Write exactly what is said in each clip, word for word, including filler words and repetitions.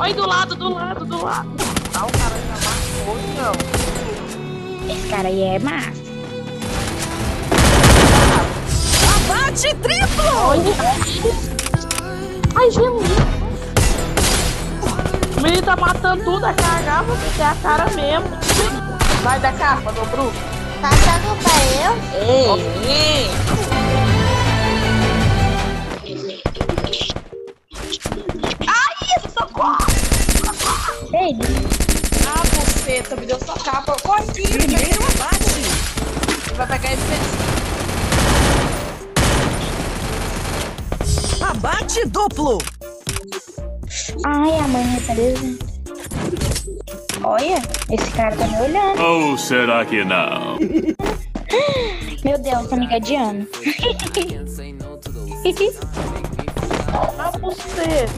Olha do lado, do lado, do lado. Ah, o cara já matou, não. Esse cara aí é massa. Abate triplo! Ai, gelinho. O menino tá matando tudo, a cagar, você tem a cara mesmo. Vai da capa, do Bruno. Tá dando pra eu? Ei, ei. Ai, socorro! Ei, Ah, buceta, me deu sua capa. Corre aqui, Primeiro abate! vai pegar esse Abate duplo! ai, a mãe tá desenhando. Olha, esse cara tá me olhando. Ou será que não? Meu Deus, tá me gadeando. Ah, buceta.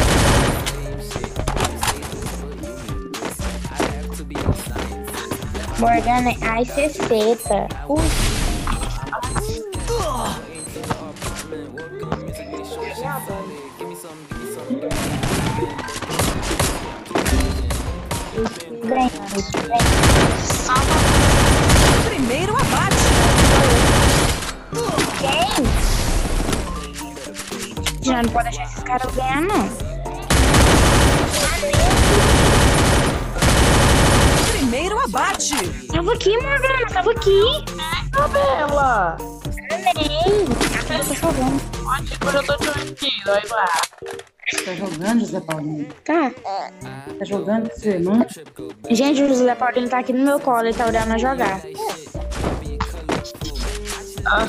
Morgana, ai, ceceta. Ui. Bem, bem. Primeiro abate! Quem? Já não pode deixar esses caras ganhar, não. Primeiro abate! Tava aqui, Morgana, tava aqui. Bela. Nem. Eu tô jogando. Onde eu tô te ouvindo? Aí vai. Tá jogando, José Paulinho? Tá. Tá jogando com seu irmão? Gente, o José Paulinho tá aqui no meu colo, ele tá olhando a jogar. Ah.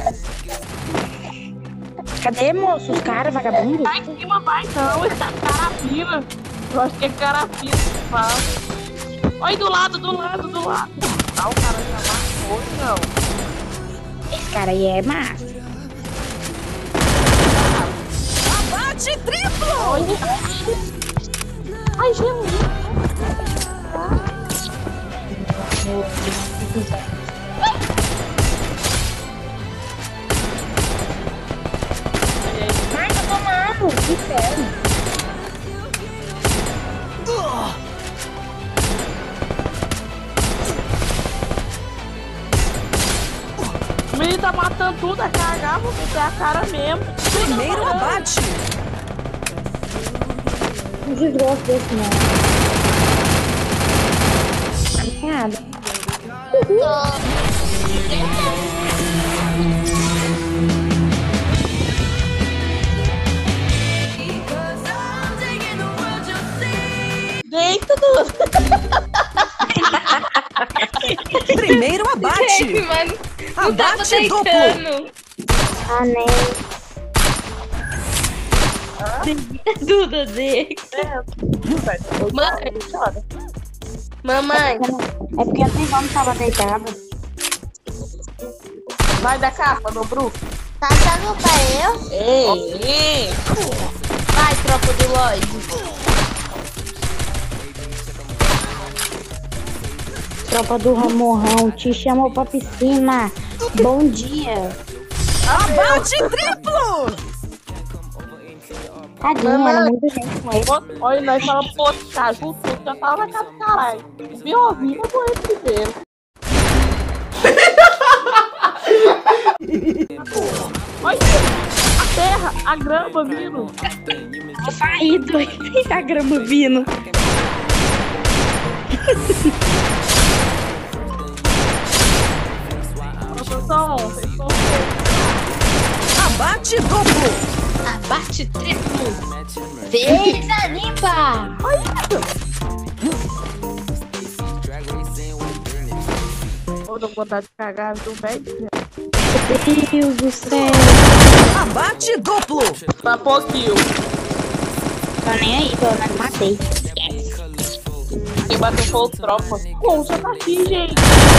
Cadê, moço? Os caras, vagabundos? Vai em cima, vai não. Esse é carapina. Eu acho que é carapina que fala. Olha do lado, do lado, do lado. Ah, o cara já matou, não. Esse cara aí é massa. Abate triplo! Ai, gelinho. Ai, tô tomando. Que inferno. O menino tá matando tudo, a cagar, você tem a cara mesmo. Primeiro abate! Não desgosto desse, não. Nada. Deita tudo. Primeiro abate! Mano, não tava Abate duplo! deitando. Ah, nem. Duda dele. Mãe, chora. Mamãe, É porque eu nem vamos tava deitada. Vai da capa, do Bruno. tá dando pra eu? Ei, ei. Vai, tropa do Lloyd. Tropa do Ramorrão, te chamou pra piscina. Bom dia. Abate triplo! Tadinha, era muita gente com ele. Olha, nós falamos pro outro cara, junto, já tava na casa do caralho. O Biolzinho eu morri primeiro. Olha a terra, a grama vindo. Tô saído. A grama vindo. Vocês são, vocês são Abate duplo! Abate triplo. Beleza limpa. Ou dou vontade de cagar do bem. Meu Deus do céu. Abate duplo! Tá pouquinho. Tô nem aí, pelo menos matei. Quem bateu foi o tropa. Pô, já tá aqui, gente.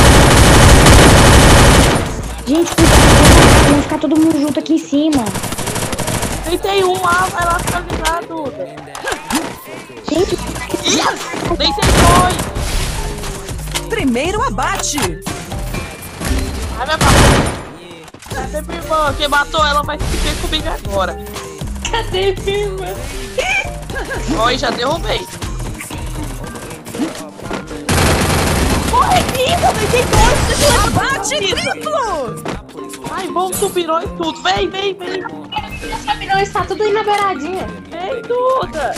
Gente, cuidado, vamos ficar todo mundo junto aqui em cima. Deitei um lá, vai lá finalizar, Duda. Gente, Deitei dois. Primeiro abate! Ai, minha papai. Cadê minha irmã? Quem matou ela vai se ver comigo agora. Cadê, irmã? Oi, já derrubei. Corre aqui, também tem dois. Deixa eu Abate triplo! Ai, vamos subir e tudo. Vem, vem, vem. Essa milhão está tudo aí na beiradinha. Vem, Duda.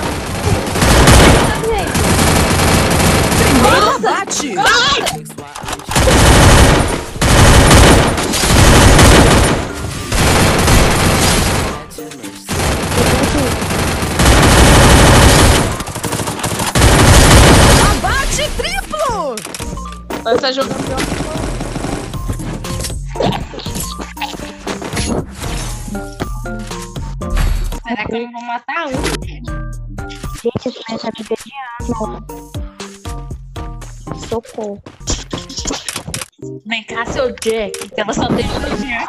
Primeiro abate! Ai! Abate triplo! Essa jogando. Será que eu não vou matar um? Gente, isso começa a viver de ano. Socorro. Vem cá, seu Jack, que ela só tem um dia.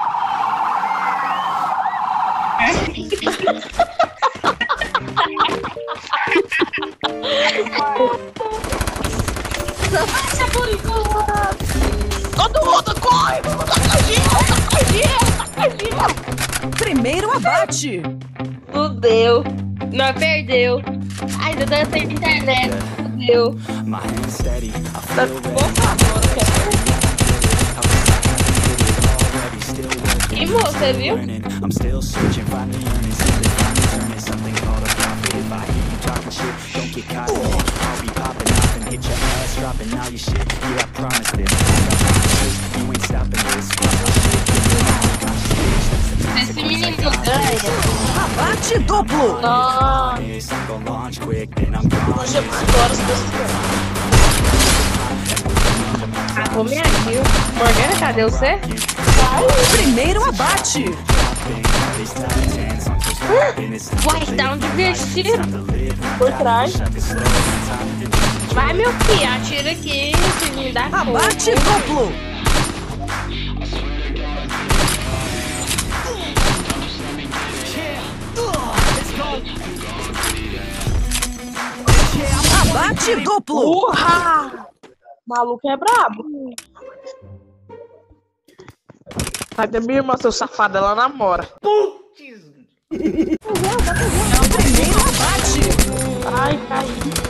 Não vai ser por enquanto. Todo mundo corre! Todo mundo tá fugindo! Tá fugindo! Tá fugindo! Primeiro abate! Fudeu. Não, perdeu. Ai, Duda, eu tenho internet. Fudeu. My hands steady, I Tá feel por favor, eu already still working. E você, viu? Learning, I'm still searching, finally earning something, finally turning something called a profit. If I hear you talking shit, don't get caught in it. I'll be popping off and hit your ass, dropping all your shit. Yeah, I promise this. You ain't stopping this. Esse menino ganha. Abate duplo! Nossa, I'm gonna launch quick, then I'm gone. hoje é agora as pessoas. Ah, vou me aqui. Morgana, cadê você? Primeiro abate! Uai, tá um divertido. Por trás. Vai, meu filho, atira aqui. Se me dá Abate duplo! Abate duplo! Urra! Maluco é brabo. Vai ter minha irmã, seu safado, ela namora. Primeiro abate! Ai, caí.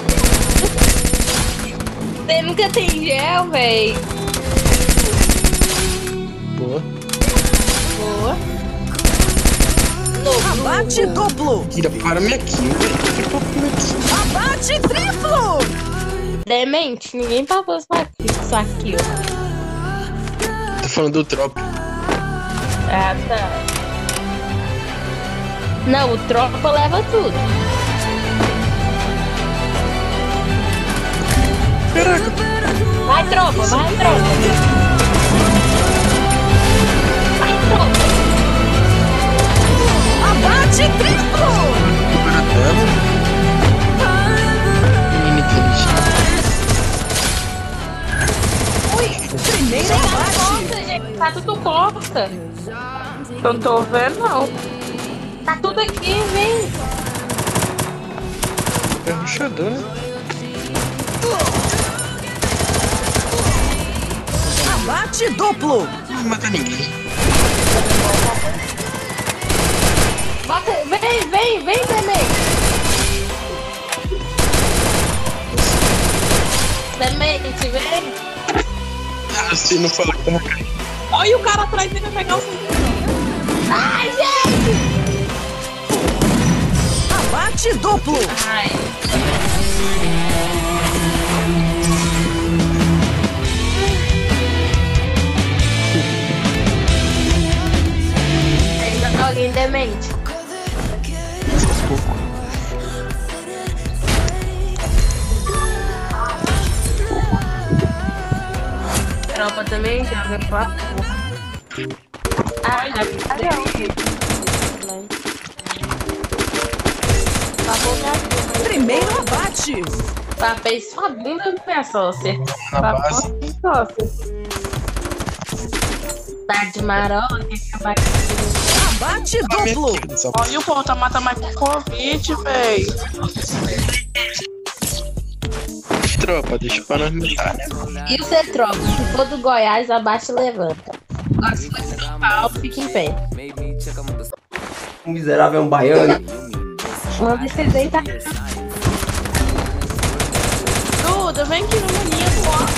Você nunca tem gel, véi. Boa. Boa. Abate duplo! Tira para minha kill, velho. Que papo aqui? Abate triplo! Demente, ninguém papou isso aqui, isso aqui, ó. Tô falando do tropa. Ah, tá. Não, o tropa leva tudo. Caraca. Vai, tropa, vai, tropa. Vai, tropa. Abate triplo! Menino inteligente. Primeiro abate! Nossa, gente, tá tudo costa. Eu não tô vendo, não. Tá tudo aqui, vem. É ruxador, né? Abate duplo! Não mata ninguém. Bota, vem, vem, vem, Demente. Demente, vem. Ah, você não fala que tava caindo. Olha o cara atrás dele vai pegar o cinturão. Ai, gente. Abate duplo! Ai. Tem alguém demente. Tropa também joga pra porra. Ai, já vi. Primeiro abate! Papei sua bunda, minha sócia. Na base. Sócia. Tá de marola, quer acabar com Abate A minha duplo! kill dessa Olha o ponta mata mais com convite, véi. tropa, deixa para nós matar, né? E o C tropa, se for do Goiás, abaixa e levanta. Agora se for de São Paulo, fica em pé. Um miserável é um baiano. Manda esse daí, tá? Duda, vem aqui no maníaco, ó.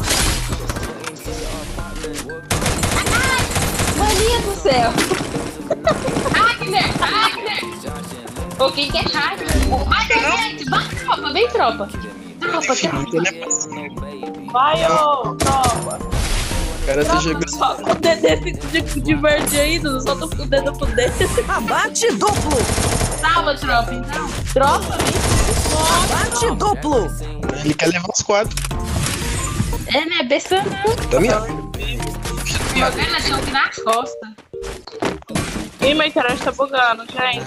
Mania do céu! Ragnar! Ragnar! Ô, quem que é Ragnar? Vai, gente! Vai, tropa! Vem, tropa! Tropa, tropa! Vai, ô, tropa. O cara tá jogando. Só com o dedo de, de verde aí, Duda. Só tô com o dedo pro dedo. Abate duplo. Salva, tropa, então. Tropa, Abate duplo. Ele quer levar os quatro. É, né? Besta não. Tá me Jogando assim nas costas. Ih, minha internet tá bugando, gente.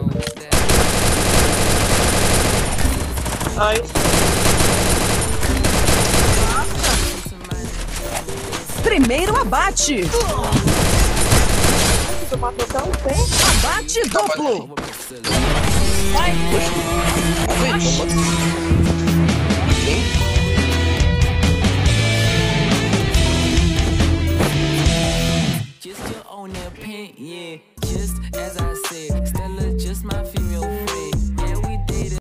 Ai. Primeiro abate. Tu matou até um pé. Abate duplo. Just your own opinion, yeah. Just as I said, Stella, just my female friend.